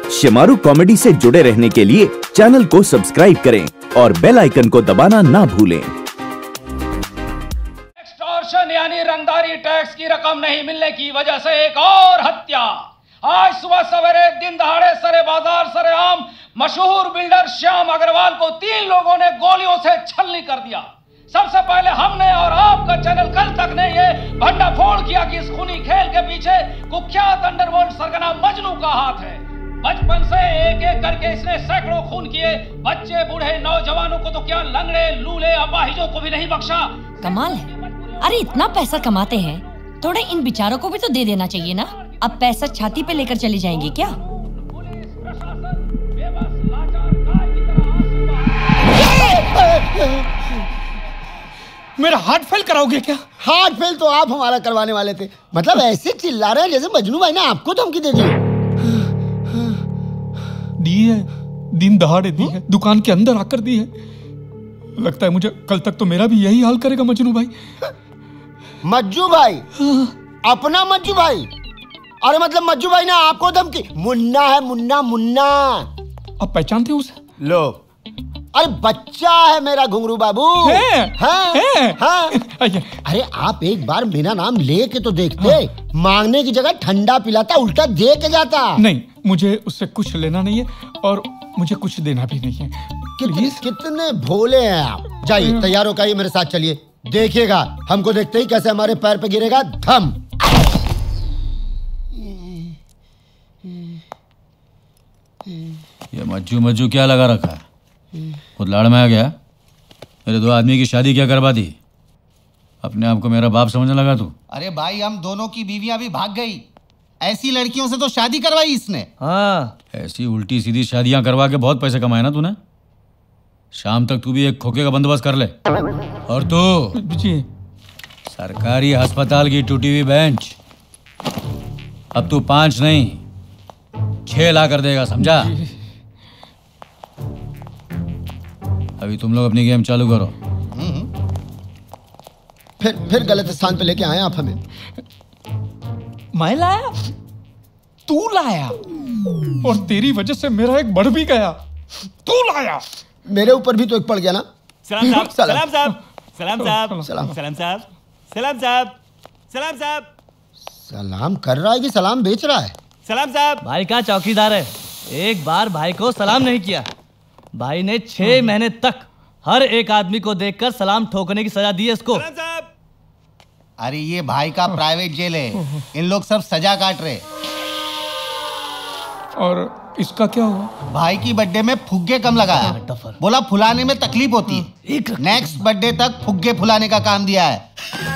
Shemaroo comedy से जुड़े रहने के लिए चैनल को सब्सक्राइब करें और बेल आइकन को दबाना ना भूलें। एक्सटॉर्शन यानी रंगदारी टैक्स की रकम नहीं मिलने की वजह से एक और हत्या। आज सुबह सवेरे दिन दहाड़े सरे बाजार सरेआम मशहूर बिल्डर श्याम अग्रवाल को 3 लोगों ने गोलियों से छलनी कर दिया। सबसे पहले हमने और आपका चैनल कल तक ने ये भंडाफोड़ किया कि इस खूनी खेल के पीछे कुख्यात अंडरवर्ल्ड सरगना मजनू का हाथ है। बचपन से एक एक करके इसने सैकड़ों खून किए, बच्चे बूढ़े नौजवानों को तो क्या लंगड़े लूले अपाहिजों को भी नहीं बख्शा। कमाल है। अरे इतना पैसा कमाते हैं, थोड़े इन बेचारों को भी तो दे देना चाहिए ना। अब पैसा छाती पे लेकर चले जाएंगे क्या? मेरा हार्ट फेल कराओगे क्या? हार्ट फेल तो आप हमारा करवाने वाले थे। मतलब ऐसे चिल्ला रहे हैं जैसे मजनू भाई ने आपको धमकी दे दी है। दिन दहाड़े दी है, दुकान के अंदर आकर दी है। लगता है मुझे कल तक तो मेरा भी यही हाल करेगा मजनू भाई। मज्जू भाई? अपना मज्जू भाई? अरे मतलब मज्जू भाई ने आपको धमकी? मुन्ना है, मुन्ना मुन्ना। आप पहचानते हो उसे? लो, अरे बच्चा है मेरा घुंगरू बाबू। हाँ। अरे आप एक बार मेरा नाम लेके तो देखते। हाँ। मांगने की जगह ठंडा पिलाता, उल्टा दे के जाता। नहीं, मुझे उससे कुछ लेना नहीं है और मुझे कुछ देना भी नहीं है। कितने भोले हैं आप। जाइए, तैयार होकर आइए, मेरे साथ चलिए। देखिएगा हमको देखते ही कैसे हमारे पैर पे गिरेगा धम। ये मज्जू क्या लगा रखा है? खुद लाड़ में आ गया। मेरे 2 आदमी की शादी क्या करवा दी? अपने आप को मेरा बाप समझने लगा तू? अरे भाई, हम दोनों की बीवियां भी भाग गई। ऐसी लड़कियों से तो शादी करवाई इसने। हाँ, ऐसी उल्टी सीधी शादियां करवा के बहुत पैसे कमाए ना तूने। शाम तक तू भी एक खोखे का बंदोबस्त कर ले। और तू जी, सरकारी अस्पताल की टूटी हुई बेंच अब तू 5 नहीं 6 ला कर देगा, समझा? अभी तुम लोग अपनी गेम चालू करो। फिर गलत स्थान पे लेके आए आप हमें। मैं लाया? तू लाया? और तेरी वजह से मेरा एक बढ़ भी गया। तू लाया? मेरे ऊपर भी तो एक पड़ गया ना। सलाम साहब, सलाम साहब, सलाम साहब, सलाम सलाम साहब, सलाम साहब, सलाम साहब। सलाम कर रहा है कि सलाम बेच रहा है? सलाम साहब। भाई का चौकीदार है, एक बार भाई को सलाम नहीं किया, भाई ने 6 महीने तक हर एक आदमी को देखकर सलाम ठोकने की सजा दी है इसको। सलाम साहब। अरे ये भाई का प्राइवेट जेल है, इन लोग सब सजा काट रहे। और इसका क्या हुआ? भाई की बर्थडे में फुग्गे कम लगाया, बोला फुलाने में तकलीफ होती है। नेक्स्ट बर्थडे तक फुग्गे फुलाने का काम दिया है।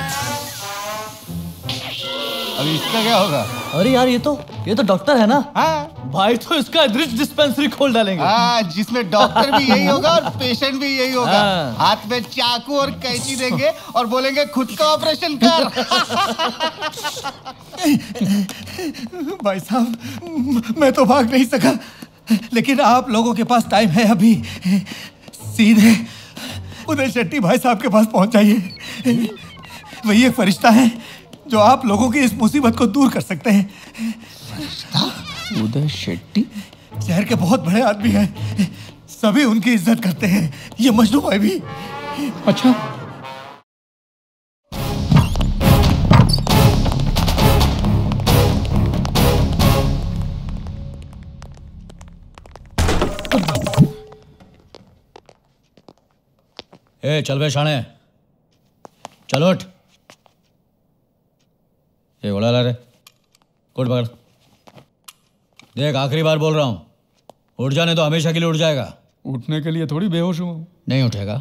अभी इसका क्या होगा? अरे यार, ये तो डॉक्टर है ना। हाँ भाई, तो इसका दृष्टि डिस्पेंसरी खोल डालेंगे। हाँ, जिसमें डॉक्टर भी यही होगा और पेशेंट भी यही होगा। हाँ। हाथ में चाकू और कैंची देंगे और बोलेंगे खुद का ऑपरेशन कर। भाई साहब, मैं तो भाग नहीं सका, लेकिन आप लोगों के पास टाइम है अभी। सीधे उदय शेट्टी भाई साहब के पास पहुंच जाइए। वही एक फरिश्ता है जो आप लोगों की इस मुसीबत को दूर कर सकते हैं। उदय शेट्टी शहर के बहुत बड़े आदमी हैं, सभी उनकी इज्जत करते हैं, ये मजनू भाई भी। अच्छा, चल बे शाणे, चल उठ। ये घोड़ा ला रे, कोट पकड़। देख, आखिरी बार बोल रहा हूं, उठ जाने तो हमेशा के लिए उठ जाएगा। उठने के लिए थोड़ी बेहोश हूँ। नहीं उठेगा।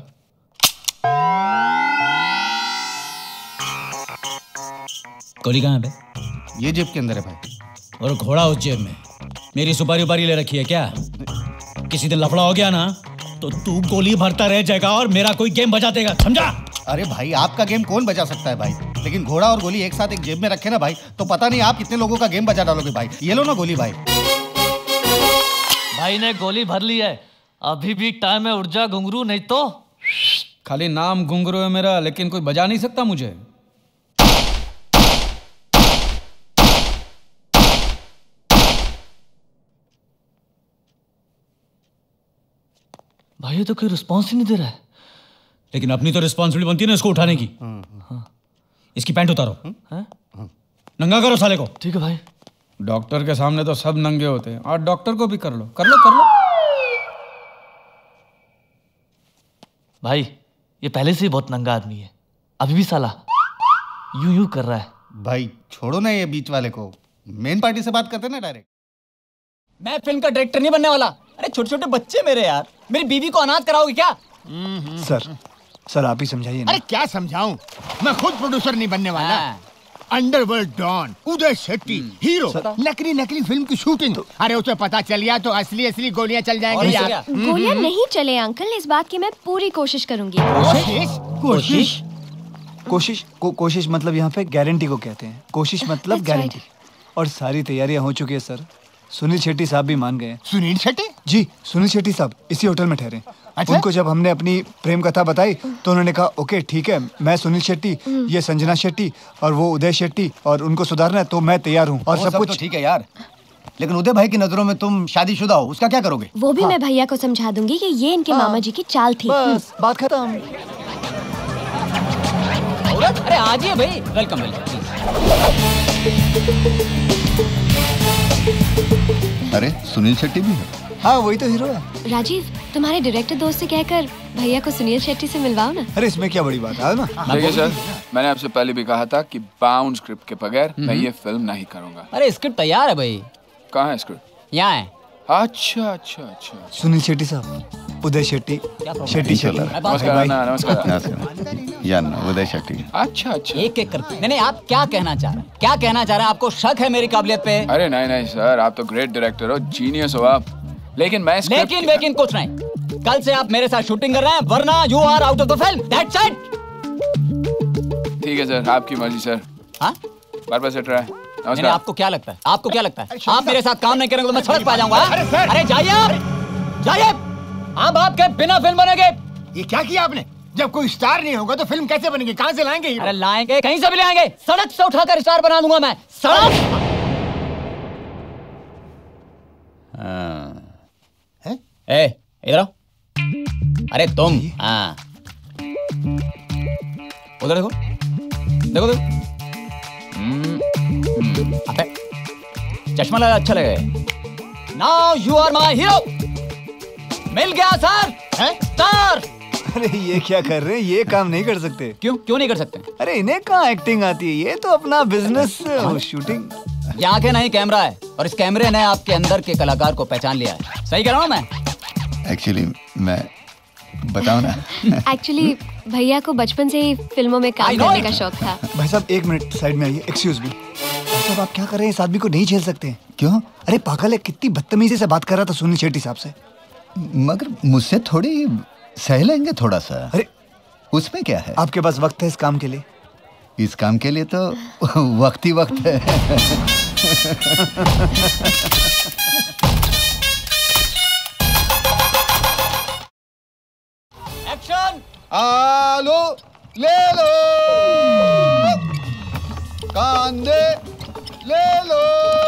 गोली कहाँ है बे? ये जेब के अंदर है भाई। और घोड़ा उस जेब में। मेरी सुपारी उपारी ले रखी है क्या? किसी दिन लफड़ा हो गया ना तो तू गोली भरता रह जाएगा और मेरा कोई गेम बजा देगा, समझा? अरे भाई, आपका गेम कौन बजा सकता है भाई? लेकिन घोड़ा और गोली एक साथ एक जेब में रखे ना भाई, तो पता नहीं आप कितने लोगों का गेम बजा डालोगे भाई। ये लो ना गोली भाई। भाई ने गोली भर ली है, अभी भी टाइम है, उठ जा घुंगरू, नहीं तो। खाली नाम घुंगरू है मेरा, लेकिन कोई बजा नहीं सकता मुझे। भाई ये तो कोई रिस्पॉन्स ही नहीं दे रहा है। लेकिन अपनी तो रिस्पॉन्सिबिलिटी बनती है ना इसको उठाने की। इसकी पैंट उतारो, नंगा करो साले को। ठीक है भाई। डॉक्टर के सामने तो सब नंगे होते हैं, और डॉक्टर को भी कर लो कर लो कर लो। भाई ये पहले से ही बहुत नंगा आदमी है, अभी भी साला यूं यूं कर रहा है। भाई छोड़ो ना ये बीच वाले को, मेन पार्टी से बात करते ना डायरेक्ट। मैं फिल्म का डायरेक्टर नहीं बनने वाला। अरे छोटे छोटे बच्चे मेरे यार, मेरी बीवी को अनाथ कराओगे क्या? सर आप ही समझाइए ना। अरे क्या समझाऊं, मैं खुद प्रोड्यूसर नहीं बनने वाला। Underworld don Uday Shetty hero, नकली नकली फिल्म की शूटिंग। अरे उसे पता चल गया तो असली असली गोलियां चल जाएंगी यार। गोलियां नहीं चले अंकल, इस बात की मैं पूरी कोशिश करूंगी। कोशिश मतलब यहाँ पे गारंटी को कहते हैं। कोशिश मतलब गारंटी। और सारी तैयारियां हो चुकी है सर। सुनील शेट्टी साहब भी मान गए। सुनील शेट्टी? जी सुनील शेट्टी साहब इसी होटल में ठहरे। अच्छा? उनको जब हमने अपनी प्रेम कथा बताई तो उन्होंने कहा ओके ठीक है, मैं सुनील शेट्टी, ये संजना शेट्टी और वो उदय शेट्टी, और उनको सुधारना है तो मैं तैयार हूँ। और सब कुछ तो ठीक है यार, लेकिन उदय भाई की नजरों में तुम शादीशुदा हो, उसका क्या करोगे? वो भी मैं भैया को समझा दूंगी कि ये इनके मामा जी की चाल थी। बस बात खत्म। अरे आज ही भाई, वेलकम वेलकम। अरे सुनील शेट्टी भी है? हाँ वही तो हीरो है। राजीव तुम्हारे डायरेक्टर दोस्त से कहकर भैया को सुनील शेट्टी से मिलवाओ ना। अरे इसमें क्या बड़ी बात है ना। देखिए सर, मैंने आपसे पहले भी कहा था कि बाउंड स्क्रिप्ट के बगैर मैं ये फिल्म नहीं करूंगा। अरे स्क्रिप्ट तैयार है भाई। कहाँ है स्क्रिप्ट? यहाँ है। अच्छा अच्छा अच्छा। सुनील शेट्टी साहब, उदय शेट्टी, शेट्टी नमस्कार। यार उदय शेट्टी। अच्छा अच्छा। एक एक करके। नहीं आप क्या कहना चाह रहे हैं? क्या कहना चाह रहे हैं? आपको शक है मेरी काबिलियत पे? अरे नहीं नहीं सर, आप तो ग्रेट डायरेक्टर हो, जीनियस हो आप। लेकिन मैं लेकिन कुछ नहीं। कल से आप मेरे साथ शूटिंग कर रहे हैं, वरना you are out of the film. That's it. ठीक है सर, आपकी मर्जी सर। हाँ बार सेट रहा है। नमस्कार। आपको क्या लगता है? आपको क्या लगता है? आप मेरे साथ काम नहीं करेंगे तो मैं सड़क पे आ जाऊंगा। अरे जाइए आप, जाइए। आप आपके बिना फिल्म बनेंगे। ये क्या किया आपने? जब कोई स्टार नहीं होगा तो फिल्म कैसे बनेगी? कहाँ से लाएंगे? अरे लाएंगे, कहीं से भी लाएंगे। सड़क से उठाकर स्टार बना दूंगा मैं। सड़क। ए इधर आओ। अरे तुम, हाँ उधर देखो देखो देखो। चश्मा लगा, अच्छा लगे। Now you are my hero. मिल गया सर, स्टार। अरे ये क्या कर रहे हैं? ये काम नहीं कर सकते। क्यों नहीं कर सकते? अरे इन्हें कहाँ एक्टिंग आती है? ये तो अपना बिजनेस शूटिंग। ये आंखें नहीं कैमरा है, और इस कैमरे ने आपके अंदर के कलाकार को पहचान लिया है। सही कह रहा हूँ मैं? एक्चुअली मैं बताऊँ ना। एक्चुअली भैया को बचपन से ही फिल्मों में काम करने का शौक था। भाई साहब एक मिनट साइड में आइए। एक्सक्यूज मी भाई साहब, आप क्या कर रहे हैं? इस आदमी को नहीं झेल सकते। क्यों? अरे पागल है, कितनी बदतमीजी से बात कर रहा था सुनील शेट्टी साहब से। मगर मुझसे थोड़ी सह लेंगे थोड़ा सा। अरे उसमें क्या है? आपके पास वक्त है इस काम के लिए? इस काम के लिए तो वक्त ही वक्त है। एक्शन। आलू ले लो, कांदे ले लो,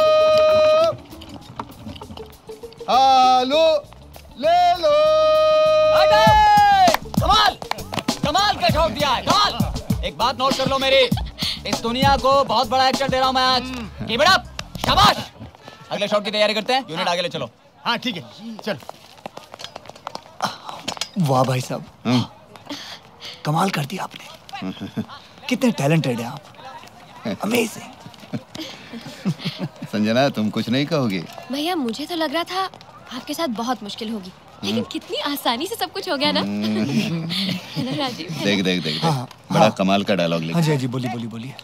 आलू ले लो। कमाल कमाल का शॉट दिया है, कमाल। एक बात नोट कर लो मेरी, इस दुनिया को बहुत बड़ा एक्टर दे रहा हूं मैं आज। कीप इट अप, शाबाश। अगले शॉट की तैयारी करते हैं। यूनिट आगे ले चलो। हाँ ठीक है, चल। वाह भाई साहब, कमाल कर दिया आपने। कितने टैलेंटेड हैं आप, अमेजिंग। संजना तुम कुछ नहीं कहोगी? भैया मुझे तो लग रहा था आपके साथ बहुत मुश्किल होगी, लेकिन कितनी आसानी से सब कुछ हो गया ना। है ना राजीव? देख देख देख, बड़ा कमाल का डायलॉग लिखा। हाँ जी बोलिए बोलिए बोलिए।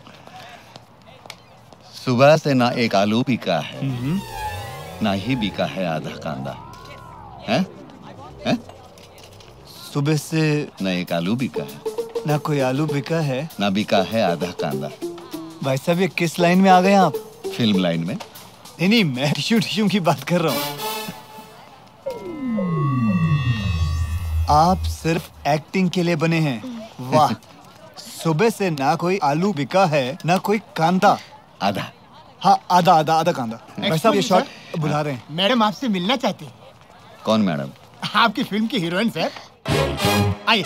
सुबह से ना एक आलू बिका है, ना ही बिका है आधा कांदा। हैं? हैं? सुबह से ना एक आलू बिका है, ना कोई आलू बिका है, ना बिका है आधा कांदा। भाई साहब ये किस लाइन में आ गए आप? फिल्म लाइन में। नहीं मैं टिश्यू की बात कर रहा हूँ। आप सिर्फ एक्टिंग के लिए बने हैं। वाह। सुबह से ना कोई आलू बिका है, ना कोई कांदा। आधा। हाँ आधा कांदा। भाई साहब ये शॉट बुला रहे हैं। मैडम आपसे मिलना चाहती है। कौन मैडम? आपकी फिल्म की हीरोइन सर। आइए।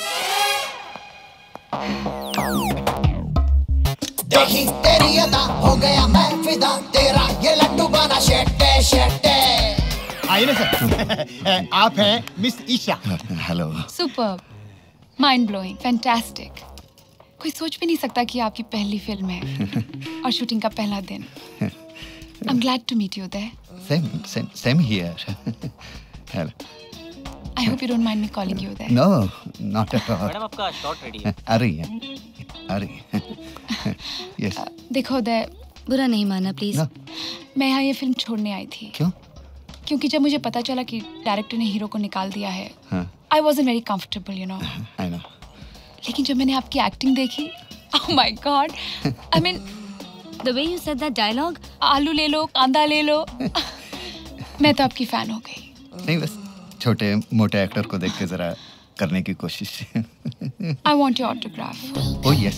देखी तेरी अदा हो गया मैं फिदा, तेरा ये लड्डू बना शेटे शेटे। आइए ना सर। आप हैं miss Isha. Hello. Superb, mind blowing, fantastic. कोई सोच भी नहीं सकता कि आपकी पहली फिल्म है और शूटिंग का पहला दिन। I'm glad to meet you there. Same here. Hello. I hope you don't mind me calling you there. No, not at all. Madam आपका शॉट रेडी है। आ रही है। Yes. देखो उदय, बुरा नहीं मानना प्लीज। मैं यहाँ ये फिल्म छोड़ने आई थी। क्यों? क्योंकि जब मुझे पता चला कि डायरेक्टर ने हीरो को निकाल दिया है, I wasn't very comfortable, you know. I know. लेकिन जब मैंने आपकी एक्टिंग देखी, oh my God, I mean, the way you said that dialogue, आलू ले लो, कांदा ले लो, मैं तो आपकी फैन हो गई। नहीं, बस छोटे मोटे एक्टर को देख के जरा करने की कोशिश। I want your autograph. Oh yes.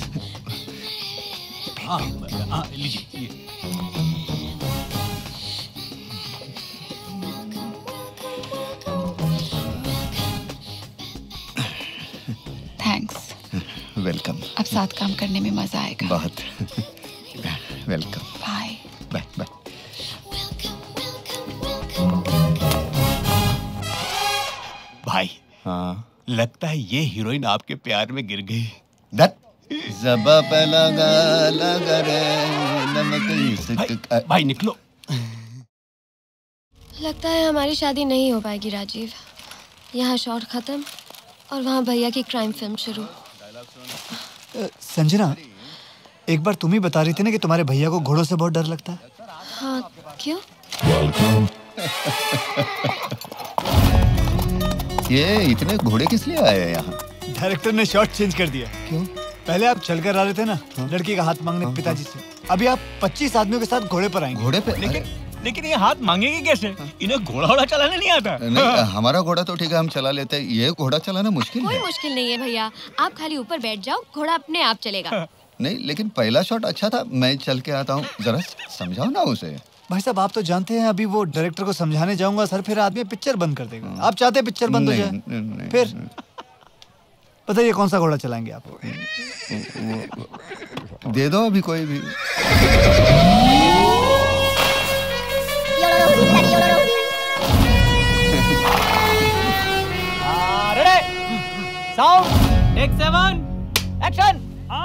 लीजिए। थैंक्स। वेलकम। अब साथ काम करने में मजा आएगा। बहुत। वेलकम। बाय। Bye bye. भाई, हाँ, लगता है ये हीरोइन आपके प्यार में गिर गई। ज़बा पे लगा रे नमक। भाई निकलो। लगता है हमारी शादी नहीं हो पाएगी राजीव। यहाँ शॉट खत्म और वहाँ भैया की क्राइम फिल्म शुरू। संजना, एक बार तुम ही बता रही थी ना कि तुम्हारे भैया को घोड़ों से बहुत डर लगता है। हाँ, क्यों? ये इतने घोड़े किस लिए आए हैं यहाँ? डायरेक्टर ने शॉट चेंज कर दिया। क्यों? पहले आप चल कर आ रहे थे ना लड़की का हाथ मांगने पिताजी से, अभी आप 25 आदमियों के साथ घोड़े पर आएंगे। घोड़े पे? लेकिन ये हाथ मांगेगी कैसे? इन्हें घोड़ा चलाने नहीं आता। नहीं, हमारा घोड़ा तो ठीक है, हम चला लेते हैं। ये घोड़ा चलाना मुश्किल कोई है। मुश्किल नहीं है भैया, आप खाली ऊपर बैठ जाओ, घोड़ा अपने आप चलेगा। नहीं, लेकिन पहला शॉट अच्छा था, मैं चल के आता हूँ, जरा समझाओ ना उसे। भाई साहब, आप तो जानते हैं अभी वो डायरेक्टर को समझाने जाऊंगा सर, फिर आदमी पिक्चर बंद कर देगा। आप चाहते हैं पिक्चर बंद हो जाए? फिर बताइए कौन सा घोड़ा चलाएंगे आप? दे दो अभी कोई भी। Ready, sound, take 7, action.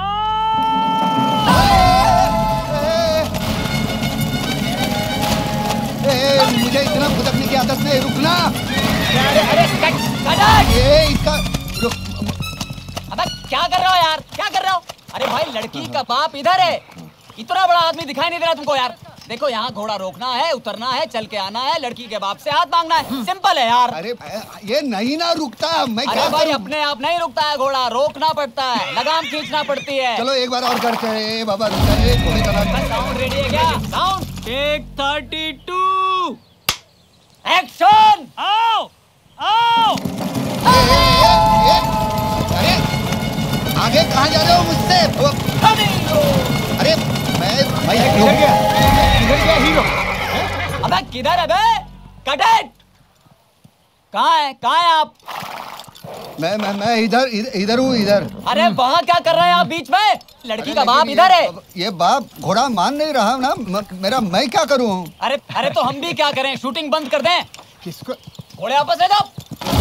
मुझे इतना फुदकने की आदत नहीं, रुकना। अरे ये इसका अबे क्या कर रहे हो यार, क्या कर रहे हो? अरे भाई, लड़की का बाप इधर है, इतना बड़ा आदमी दिखाई नहीं दे रहा तुमको यार? देखो, यहाँ घोड़ा रोकना है, उतरना है, चल के आना है, लड़की के बाप से हाथ मांगना है, सिंपल है यार। अरे ये नहीं ना रुकता, मैं क्या भाई करूं? अपने आप नहीं रुकता है घोड़ा, रोकना पड़ता है, लगाम खींचना पड़ती है। चलो एक बार और करते हैं। बाबा रुका है, घोड़े चला। साउंड रेडी है क्या? Sound, take 32, action. आओ आओ। अरे आगे कहाँ जा रहे हो मुझसे? अरे मैं हीरो। अबे किधर है बे? Cut it. कहाँ है आप? मैं इधर हूँ, इधर। अरे वहाँ क्या कर रहे हैं आप बीच में? लड़की का बाप इधर है। ये बाप घोड़ा मान नहीं रहा ना मेरा, मैं क्या करूँ? अरे तो हम भी क्या करें? शूटिंग बंद कर दें? किसको? घोड़े वापस ले जाओ।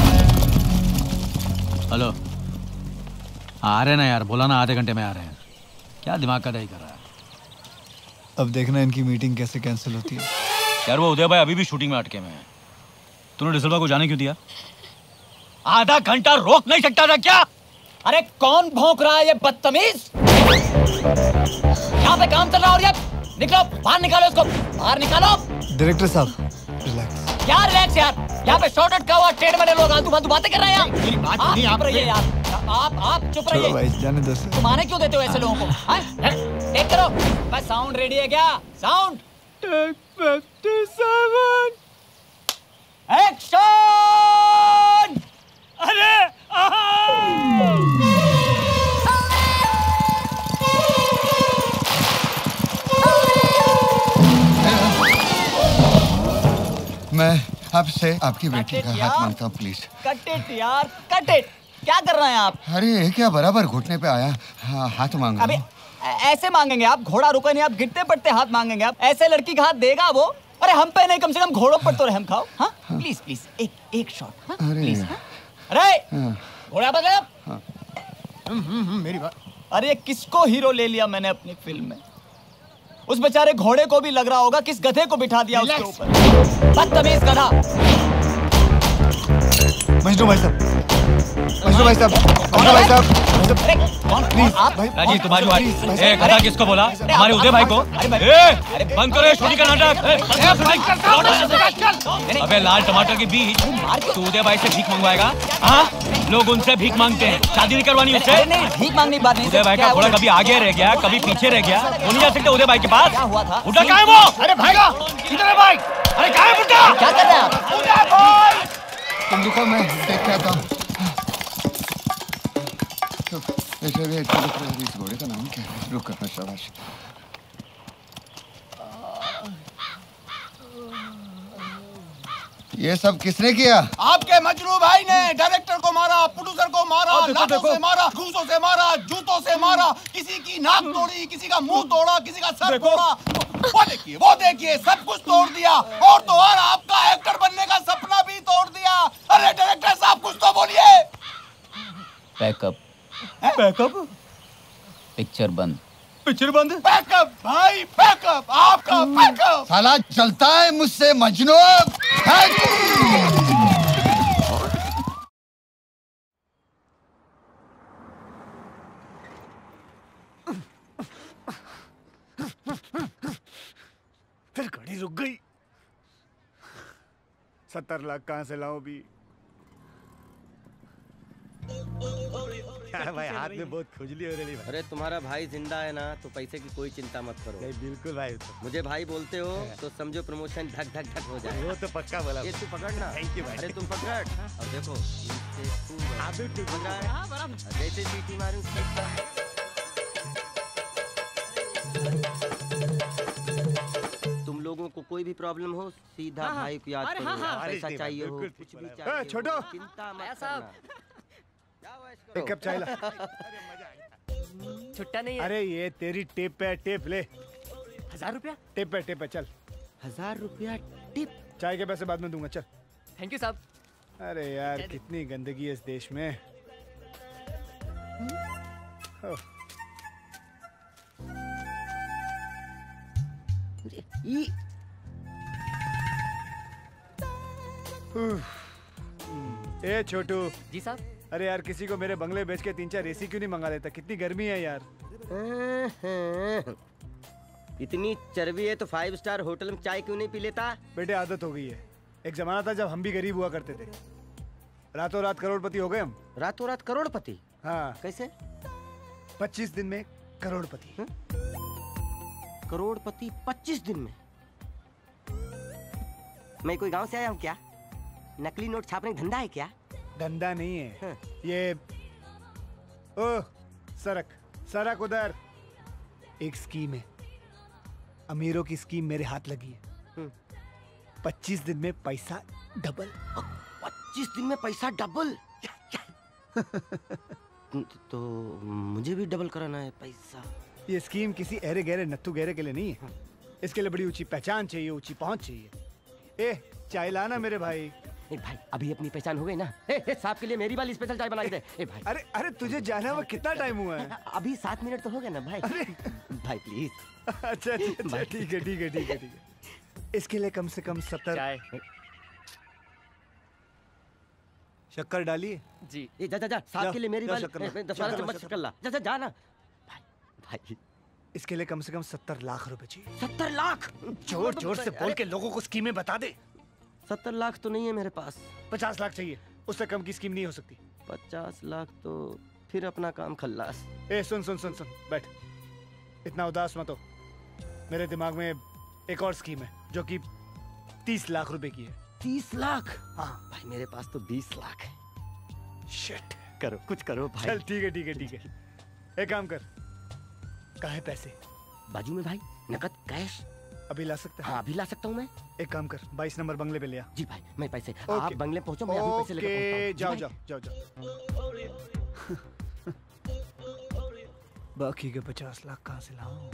हेलो, आ रहे ना यार, बोला ना आधे घंटे में आ रहे हैं। क्या दिमाग का दही कर रहा है? अब देखना इनकी मीटिंग कैसे कैंसिल होती है। यार वो उदय भाई अभी भी शूटिंग में अटके हुए हैं। तूने डिसल्वा को जाने क्यों दिया? आधा घंटा रोक नहीं सकता था क्या? अरे कौन भौंक रहा है ये बदतमीज? यहाँ पे काम चल रहा है और ये निकलो, बाहर निकालो इसको, बाहर निकालो। डायरेक्टर साहब रिलैक्स। क्या रिलैक्स यार? यहाँ पे शॉर्ट अटका हुआ ट्रेड वाले लोग आलतू फालतू बातें कर रहे हैं। मेरी बात नहीं, आप रहिए यार, आप चुप चलो रहिए। भाई जाने दो। तुम आने क्यों देते हो ऐसे लोगों को? टेक करो। बस साउंड रेडी है क्या? Sound, take 57, action. अरे अब से आपकी बेटी का हाथ मांगता हूँ प्लीज। कट इट यार, कट इट। क्या कर रहे हैं आप? अरे क्या बराबर घुटने पे आया, हाँ, हाथ मांगा। अबे ऐसे मांगेंगे आप? घोड़ा रुका नहीं, आप गिरते पड़ते हाथ मांगेंगे आप? ऐसे लड़की का हाथ देगा वो? अरे हम पे नहीं, कम से कम घोड़ों पर तो रहम खाओ। हाँ प्लीज प्लीज, एक शॉट प्लीज। अरे घोड़ा पकड़। मेरी बात। अरे किसको हीरो ले लिया मैंने अपनी फिल्म में? उस बेचारे घोड़े को भी लग रहा होगा किस गधे को बिठा दिया उसके ऊपर। बदतमीज गधा। मजनू भाई साहब, मजनू भाई साहब, मजनू भाई साहब, प्लीज भाई। राजी तुम्हारी वाइफ। ए गधा किसको बोला? हमारे उदय भाई को। ए बंद करो शूटिंग का नाटक। अबे लाल टमाटर के बीज तू उदय भाई से भीख मंगवाएगा? हाँ लोग उनसे भीख मांगते हैं, शादी नहीं करवानी उससे। भीख मांगनी बात नहीं। उदय भाई का घोड़ा कभी आगे रह गया कभी पीछे रह गया, वो नहीं जा सकते उदय भाई के पास। क्या हुआ था? बुड्ढा कहाँ है वो? अरे भागा, इधर है भाई। अरे कहाँ है बुड्ढा? क्या कर रहे हैं आप? उदय भाई। तुम रुको, मैं देख के आता हूँ। इस घोड़े का नाम क्या है? रुक करना, शाबाश। ये सब किसने किया? आपके मजनू भाई ने। डायरेक्टर को मारा, प्रोड्यूसर को मारा, लातों से मारा, घूसों से मारा, जूतों से मारा, किसी की नाक तोड़ी, किसी का मुंह तोड़ा, किसी का सर तोड़ा। वो देखिए सब कुछ तोड़ दिया। और तो और आपका एक्टर बनने का सपना भी तोड़ दिया। अरे डायरेक्टर साहब कुछ तो बोलिए। पैकअप। पैकअप? पिक्चर बंद। पिक्चर बंद? पैकअप भाई, पैकअप, आपका पैकअप। साला चलता है मुझसे मजनू। फिर गाड़ी रुक गई। 70 लाख कहाँ से लाऊं भी? क्या भाई, हाथ में बहुत खुजली हो रही है। अरे तुम्हारा भाई जिंदा है ना, तो पैसे की कोई चिंता मत करो। नहीं बिल्कुल भाई। मुझे भाई बोलते हो तो समझो प्रमोशन धक धक धक हो जाए। वो तो पक्का बोला। ये तू पकड़ ना। थैंक यू भाई। अरे तुम पकड़। और देखो जैसे सीटी मारूं तुम लोगों को कोई भी प्रॉब्लम हो सीधा भाई को याद करो। पैसा चाहिए हो कुछ भी चाहिए, छोटो चिंता मत करना। एक कप चाय ला। छुट्टा नहीं है। अरे ये तेरी टेप है, टेप ले। 1000 रुपया? टेप है चल। 1000 रुपया टिप? चाय के पैसे बाद में दूंगा, चल। थैंक यू साहब। अरे यार कितनी गंदगी है इस देश में। ए छोटू। जी साहब। अरे यार किसी को मेरे बंगले बेच के 3-4 एसी क्यों नहीं मंगा लेता? कितनी गर्मी है यार। इतनी चर्बी है तो 5 स्टार होटल में चाय क्यों नहीं पी लेता? बेटे आदत हो गई है। एक जमाना था जब हम भी गरीब हुआ करते थे। रातों रात करोड़पति हो गए हम। रातों रात करोड़पति? हाँ। कैसे? 25 दिन में करोड़पति। करोड़पति 25 दिन में? मैं कोई गांव से आया हूँ क्या? नकली नोट छापने का धंधा है क्या? धंधा नहीं है ये। ओह सरक उधर। एक स्कीम है, अमीरों की स्कीम मेरे हाथ लगी है। 25 दिन में पैसा डबल। 25 दिन में पैसा डबल? तो मुझे भी डबल कराना है पैसा। ये स्कीम किसी अहरे गहरे नत्थु गहरे के लिए नहीं है। इसके लिए बड़ी ऊंची पहचान चाहिए, ऊंची पहुंच चाहिए। ए चाय लाना मेरे भाई। भाई अभी अपनी पहचान हो गई ना। साहब के लिए मेरी वाली स्पेशल चाय बना के दे। ए भाई। अरे तुझे जाना हुआ कितना टाइम हुआ है? अभी 7 मिनट तो हो गया ना भाई। भाई प्लीज। अच्छा ठीक है। इसके लिए कम से कम 70 शक्कर डालिए जी। जा साहब के लिए मेरी वाली 10 चम्मच शक्कर ला। जा ना भाई। इसके लिए कम से कम 70 लाख रुपए चाहिए। 70 लाख? जोर से बोल के लोगों को स्कीमें बता दे। 70 लाख तो नहीं है मेरे पास। 50 लाख चाहिए, उससे कम की स्कीम नहीं हो सकती। 50 लाख तो फिर अपना काम खल्लास। ए सुन बैठ। इतना उदास मत हो। मेरे दिमाग में एक और स्कीम है जो कि 30 लाख रुपए की है। 30 लाख? हाँ भाई मेरे पास तो 20 लाख है। शिट। करो कुछ करो भाई। चल ठीक है। एक काम कर, काहे पैसे? बाजू में भाई, नकद कैश। अभी ला सकते हैं? हाँ अभी ला सकता हूँ मैं। एक काम कर, 22 नंबर बंगले पे ले आ। जी भाई मैं पैसे आप बंगले पहुँचो, मैं अभी पैसे लेकर पहुँचता हूँ। जाओ। बाकी के 50 लाख कहाँ से लाऊं?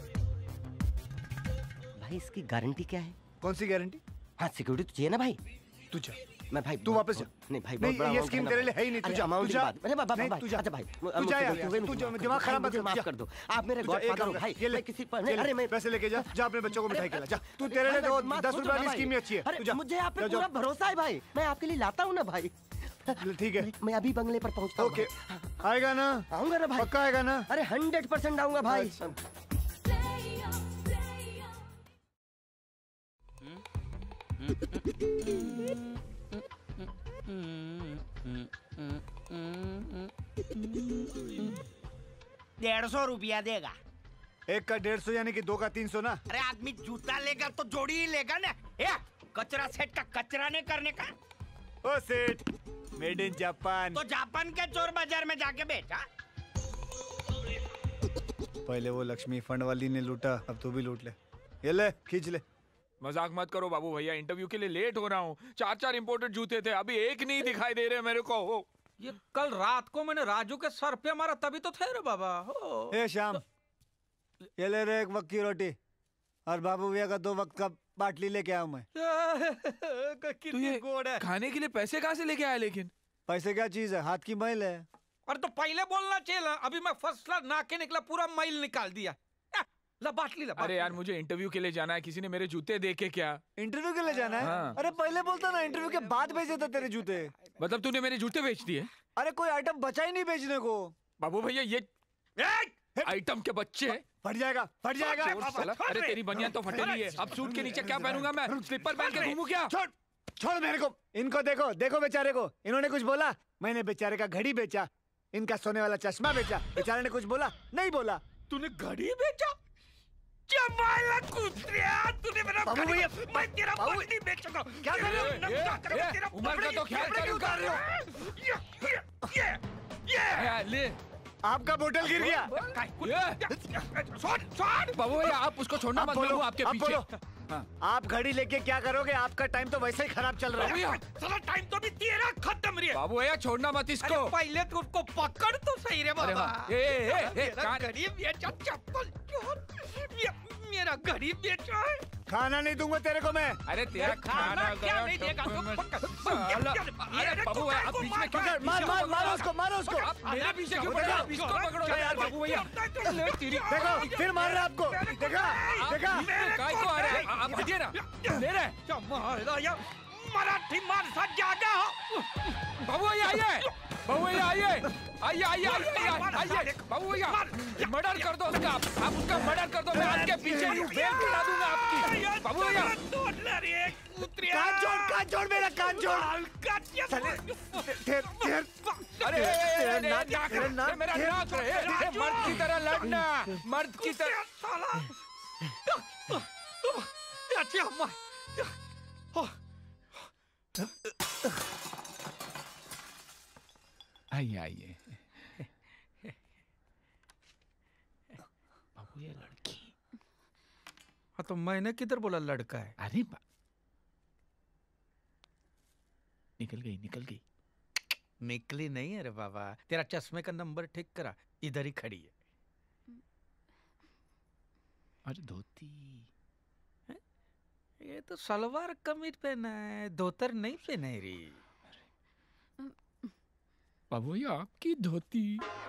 भाई इसकी गारंटी क्या है? कौन सी गारंटी? हाँ सिक्योरिटी तो चाहिए ना भाई। तू जा। मैं भाई तू वापस जा। नहीं भाई नहीं, ये स्कीम तेरे लिए है ही नहीं। तू जा। अमाउंट तू जा। अरे बाबा नहीं, भाई तू जा। अच्छा भाई तू जा यार, तू जा, दिमाग खराब मत कर, माफ जा। कर दो। आप मेरे तू जा, एक गॉडफादर काम हो कर, भाई। ये ले, मैं किसी पर ये ले, अरे मैं पैसे लेके जा अपने बच्चों को मिठाई खिला जा। तू तेरे लिए 10 रुपए वाली स्कीम ही अच्छी है। अरे मुझे आप पे पूरा भरोसा है भाई, मैं आपके लिए लाता हूँ ना भाई। ठीक है, मैं अभी बंगले पर पहुँचता हूँ। ओके, आएगा ना? आऊंगा ना भाई, पक्का आएगा ना? अरे 100% आऊंगा भाई। ₹150 देगा। एक का 150 यानी कि 2 का 300 ना? अरे आदमी जूता लेगा तो जोड़ी ही लेगा ना। कचरा सेठ का कचरा नहीं करने का। ओ सेठ, मेड इन जापान। तो जापान के चोर बाजार में जाके बेचा। पहले वो लक्ष्मी फंड वाली ने लूटा, अब तू भी लूट ले। ये ले, खींच ले। मजाक मत करो बाबू भैया, इंटरव्यू के लिए लेट हो रहा हूँ। 4 इम्पोर्टेड जूते थे, अभी एक नहीं दिखाई दे रहे मेरे को। ये कल रात को मैंने राजू के सर पे मारा, तभी तो थे रे बाबा। ए श्याम, ये ले रे 1 वक्त की रोटी और बाबू भैया का 2 वक्त का बाटली लेके आऊं मैं। कितनी गोड़ है। खाने के लिए पैसे कहाँ से लेके आया? लेकिन पैसे क्या चीज है, हाथ की मैल है। अरे तो पहले बोलना चाहिए। अभी मैं फर्स्ट क्लास नाके निकला, पूरा मैल निकाल दिया। बाटली। अरे यार मुझे इंटरव्यू के लिए जाना है, किसी ने मेरे जूते देखे क्या? इंटरव्यू के लिए जाना है? हाँ। अरे पहले बोलता ना, इंटरव्यू के बाद भेजे थे तेरे जूते। मतलब तूने मेरे जूते बेच दिए? अरे कोई आइटम बचा ही नहीं बेचने को। बाबू भैया ये आइटम के बच्चे फट जाएगा। अरे तेरी बनियान तो फटेली है, अब सूट के नीचे क्या पहनूंगा मैं? स्लीपर पहन के घूमूं क्या? छोड़ मेरे को। इनको देखो बेचारे को। इन्होंने कुछ बोला? मैंने बेचारे का घड़ी बेचा, इनका सोने वाला चश्मा बेचा। बेचारे ने कुछ बोला? नहीं बोला। तूने घड़ी बेचा? तूने मेरा बाबू भैया, मैं तेरा बंदी बेचूंगा। क्या कर रहे हो? उम्र का तो ख्याल कर रहे हो। ले, आपका बोतल गिर गया। बाबू भैया आप उसको छोड़ना मत, बोलो आपके पीछे। आप घड़ी लेके क्या करोगे? आपका टाइम तो वैसे ही खराब चल रहा है। साला टाइम तो भी तेरा खत्म रे। बाबू भैया छोड़ना मत इसको। पहले तो उसको पकड़ तो सही रे बाबा। गरीब बेचा चप्पल चोर, मेरा गरीब बेचा है। खाना नहीं दूंगा तेरे को मैं। अरे तेरा खाना क्या नहीं देगा? अरे बाबू भैया आप बीच में क्यों? मारो उसको। आप मेरे पीछे क्यों पड़ रहे हो? इसको पकड़ो यार बाबू भैया। देखो फिर मार रहा है आपको। देखा काय को आ रहे हैं? आप हटिए ना। ले रहे मराठी माणसा जागा हो। बाबू भैया आइए, बाबू भैया आइए। बाबू भैया मर्डर कर दो उसका, आप उसका मर्डर कर दो। मैं आपके पीछे बेल गिरा दूंगा आपकी। बाबू भैया कान छोड़ मेरा कान छोड़। अरे मेरा नाक रहे, मर्द की तरह लड़ना, मर्द की तरह। आइए बाबू ये लड़की। हाँ तो मैंने किधर बोला लड़का है? अरे निकल गई। निकली नहीं है रे बाबा, तेरा चश्मे का नंबर ठीक करा, इधर ही खड़ी है। अरे धोती, ये तो सलवार कमीज पहना है, धोतर नहीं पहना है रे। बाबू ये आपकी धोती।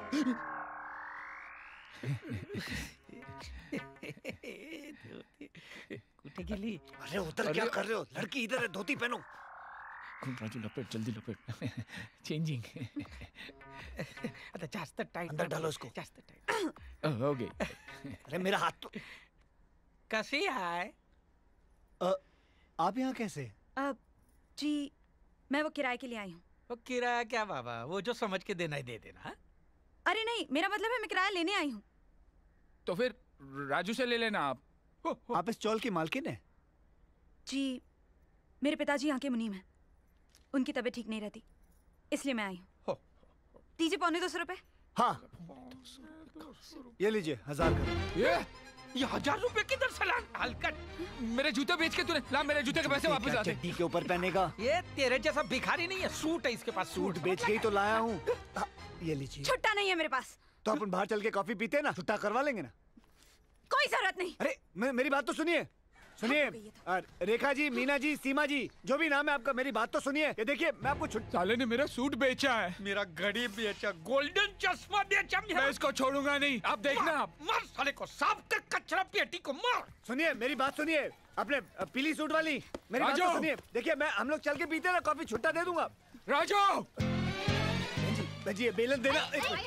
कुटे गेली? अरे उधर क्या कर रहे हो? लड़की इधर है, धोती पहनो। राजू लपेट, जल्दी लपेट। चेंजिंग। अच्छा जास्त टाइट अंदर डालो इसको। जास्त टाइट हो गई। अरे मेरा हाथ तो। कैसी है? आप यहाँ कैसे? जी मैं वो किराए के लिए आई हूँ। वो किराया क्या बाबा, वो जो समझ के देना ही दे देना। हा? अरे नहीं, मेरा मतलब है मैं किराया लेने आई हूँ। तो फिर राजू से ले लेना आप। आप इस चौल की मालकिन है? जी मेरे पिताजी यहाँ के मुनीम हैं, उनकी तबीयत ठीक नहीं रहती, इसलिए मैं आई हूँ। दीजिए 250 रुपए। हाँ ये लीजिए 1000 का। ये 1000 रुपए किधर से ला? हलकट, मेरे जूते बेच के तूने ला, मेरे जूते के पैसे वापस आ दे। चड्डी के ऊपर पहनेगा? ये तेरे जैसा भिखारी नहीं है, सूट है इसके पास। सूट बेच के ही तो लाया हूँ। ये लीजिए। छुट्टा नहीं है मेरे पास। तो अपन बाहर चल के कॉफी पीते ना, छुट्टा करवा लेंगे ना। कोई जरूरत नहीं। अरे मेरी बात तो सुनिए, सुनिए। रेखा जी, मीना जी, सीमा जी, जो भी नाम है आपका, मेरी बात तो सुनिए। ये देखिए, मैं आपको साले ने मेरा सूट बेचा है, मेरा घड़ी बेचा, गोल्डन चश्मा बेचा। मैं इसको छोड़ूंगा नहीं। आप देखना, आप मार साले को, साफ कर कचरा पेटी को मार। सुनिए मेरी बात सुनिए, अपने पीली सूट वाली मेरी बात तो सुनिए। देखिए, मैं हम लोग चल के पीते ना कॉफी, छुट्टा दे दूंगा। राजू जी बेलन देना।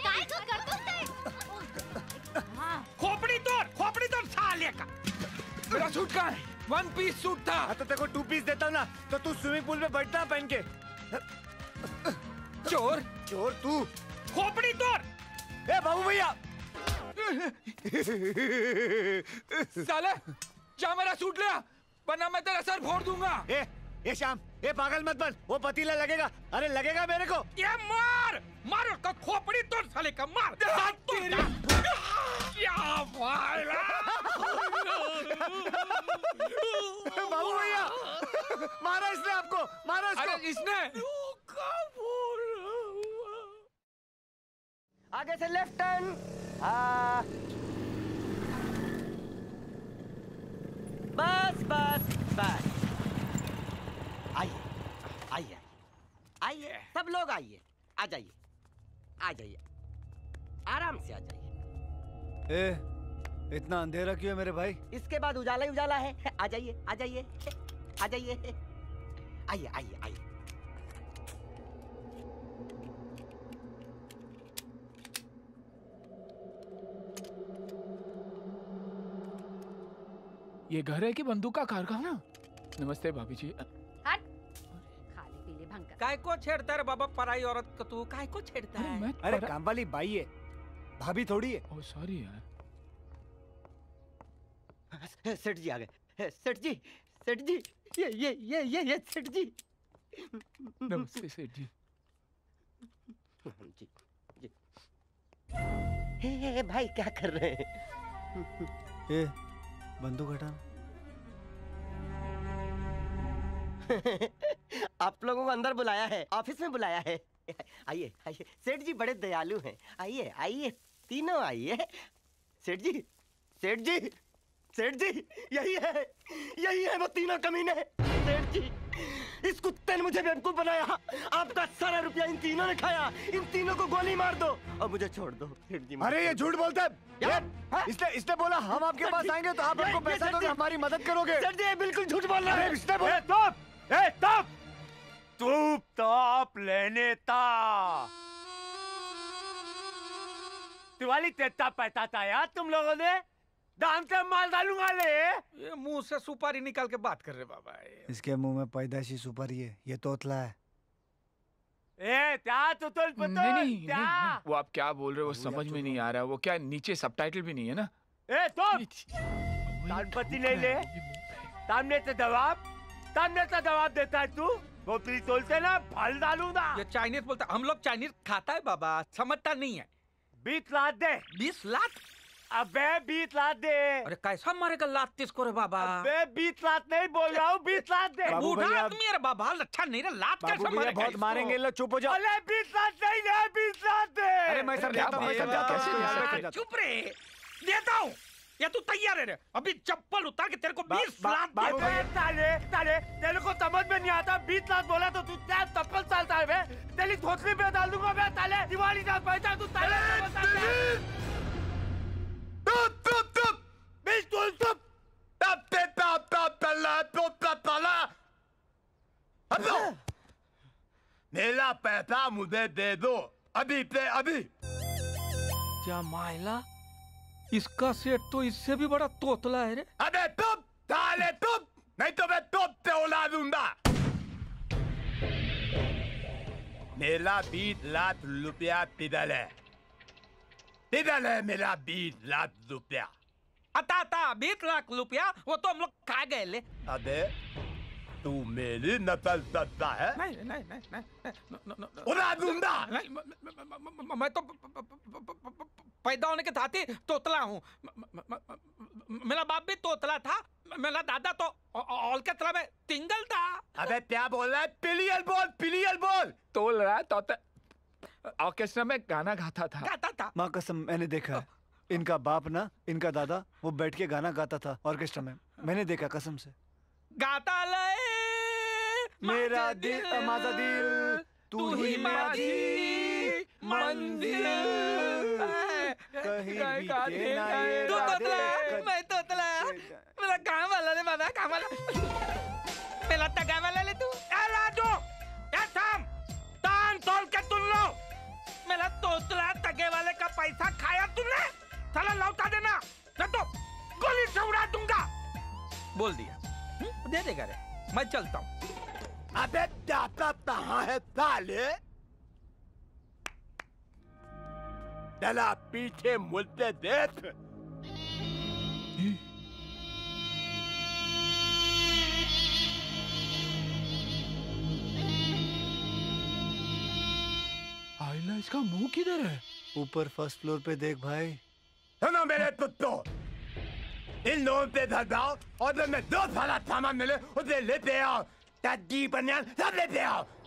खोपड़ी तोड़ साले का। मेरा सूट कहाँ है? 1 पीस सूट था। तो तेरे को 2 पीस देता ना, तो तू स्विमिंग पूल में बैठता पहन के। चोर तू। खोपड़ी तोड़। ए बाबू भैया, साले जा मेरा सूट ले, वरना मैं तेरा सर फोड़ दूंगा। ए श्याम, ए पागल मत बन, वो पतीला लगेगा। अरे लगेगा मेरे को। ये मार उसका, खोपड़ी तोड़ साले का, मार। बाबू भैया, मारा इसने आपको, मारा इसको। इसने आगे से लेफ्ट टर्न। बस बस बस। आइए, सब लोग आइए, आ जाइए, आराम से आ जाइए। इतना अंधेरा क्यों है मेरे भाई? इसके बाद उजाला ही उजाला है। आ जाइए, आइए। ये घर है कि बंदूक का कारखाना? नमस्ते भाभी जी। हट, खाली पीले भंकर। काय को छेड़ता है बाबा, पराई औरत को तू काय को छेड़ता है? अरे काम वाली बाई है, भाभी थोड़ी है। ओह सॉरी यार। सेठ जी आ गए। सेठ जी, ये सेठ जी। नमस्ते सेठ जी। जी। भाई क्या कर रहे हैं? बंदूक हटा। आप लोगों को अंदर बुलाया है, ऑफिस में बुलाया है। आइए। सेठ जी बड़े दयालु हैं। आइए, तीनों आइए। सेठ जी, यही है वो तीनों कमीने। सेठ जी, इस कुत्ते ने मुझे बेवकूफ बनाया। आपका सारा रुपया इन तीनों ने खाया। इन तीनों को गोली मार दो और मुझे छोड़ दो। सेठ जी, अरे ये झूठ बोलता है। इसने बोला हम आपके पास आएंगे तो आप हमको पैसा दोगे, हमारी मदद करोगे। सेठ जी बिल्कुल झूठ बोल रहा है। इसने बोला टॉप लेने ता दिवाली तेता पैता था यार, तुम लोगों ने दाम से माल डालूंगा ले। ये मुंह से सुपारी निकाल के बात कर रहे बाबा। इसके मुंह में पैदाइशी सुपारी है, ये तोतला है। क्या तुतुल पुतुल? नहीं। वो आप क्या बोल रहे हो, वो समझ में नहीं आ रहा। वो क्या नीचे सबटाइटल भी नहीं है ना? तानपति नहीं ले, सामने से जवाब देता है तू। वो तोलते ना फल डालूंगा। ये चाइनीज बोलता, हम लोग चाइनीज खाता है बाबा, समझता नहीं है। 20 लाख दे। 20 लाख? अबे 20 लाख दे। अरे कैसा मारेगा लात तिसको रे बाबा? अबे 20 लाख नहीं बोल रहा हूँ, 20 लाख दे। बूढ़ा आदमी है रे बाबा, अच्छा नहीं रे, लात कैसे मारेगा? बहुत मारेंगे, लो चुप हो जाओ। अरे 20 लाख नहीं दे, 20 लाख दे। अरे मैं समझाता हूँ। चुप रे, देता हूँ। या तू तैयार है रे? अभी चप्पल उतार के तेरे को 20 लाख ताले तेरे को समझ में नहीं आता। 20 लाख बोला तो तू क्या चप्पल चालता है बे? तेरी धोतली पे डाल दूंगा मैं ताले। दिवाली का पैसा तू ताले। मेरा पैसा मुझे दे दो अभी पे अभी। क्या मायला, इसका सेठ तो इससे भी बड़ा तोतला है रे। अबे तुम ताले तुम, नहीं तो मैं तुम पे उड़ा दूंगा। मेरा 20 लाख रुपया किधर है? किधर है मेरा 20 लाख रुपया? आता 20 लाख रुपया वो तो हम लोग खा गए ले। अबे तू मेरी नकल करता है? नहीं उड़ा दूंगा। मैं तो पैदा होने के साथ ही तोतला हूँ। मेरा बाप भी तोतला था, मेरा दादा तो ऑर्केस्ट्रा में टिंगल था। अबे क्या बोल रहा है? पिलियल बोल, पिलियल बोल। तोल रहा है तोते ऑर्केस्ट्रा में गाना गाता था। माँ कसम मैंने देखा है, इनका बाप ना, इनका दादा वो बैठ के गाना गाता था ऑर्केस्ट्रा में, मैंने देखा कसम से। गाता ले मेरा दिल माझा दिल तू ही माझी मंजिल कहीं बीते ना ये तू तोतला, राधे। मैं तोतला, मेरा काम वाला ले बाबा, काम वाला मेरा टका वाला ले तू। ए राजू, ए शाम, तान तोल के तुम लो। मेरा तोतला टके वाले का पैसा खाया तुमने, साला लौटा देना, नहीं तो गोली से उड़ा दूंगा। बोल दिया, दे देगा रे, मैं चलता हूँ। अबे दाता कहाँ है साले? चला पीछे मुड़ते देख। आइला इसका मुंह किधर है? ऊपर फर्स्ट फ्लोर पे देख भाई। सुनो मेरे पुत्रों, इन लोगों पे धर जाओ और मैं 2 साल सामान मिले उसे लेते आओ। टड्डी बनियान सब लेते आओ।